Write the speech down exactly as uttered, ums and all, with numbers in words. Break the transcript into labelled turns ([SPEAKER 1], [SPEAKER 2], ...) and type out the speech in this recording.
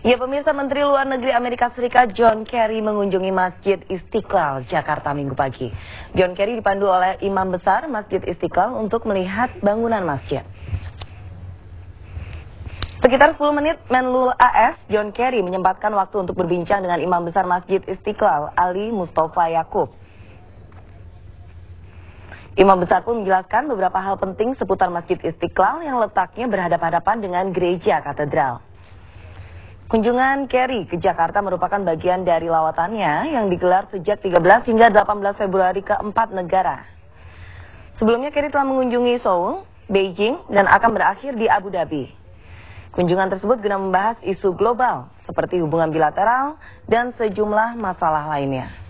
[SPEAKER 1] Ya, pemirsa, Menteri Luar Negeri Amerika Serikat John Kerry mengunjungi Masjid Istiqlal, Jakarta Minggu pagi. John Kerry dipandu oleh Imam Besar Masjid Istiqlal untuk melihat bangunan masjid. Sekitar sepuluh menit, Menlu A S John Kerry menyempatkan waktu untuk berbincang dengan Imam Besar Masjid Istiqlal, Ali Mustafa Yakub. Imam Besar pun menjelaskan beberapa hal penting seputar Masjid Istiqlal yang letaknya berhadapan-hadapan dengan gereja katedral. Kunjungan Kerry ke Jakarta merupakan bagian dari lawatannya yang digelar sejak tiga belas hingga delapan belas Februari ke empat negara. Sebelumnya Kerry telah mengunjungi Seoul, Beijing, dan akan berakhir di Abu Dhabi. Kunjungan tersebut guna membahas isu global seperti hubungan bilateral dan sejumlah masalah lainnya.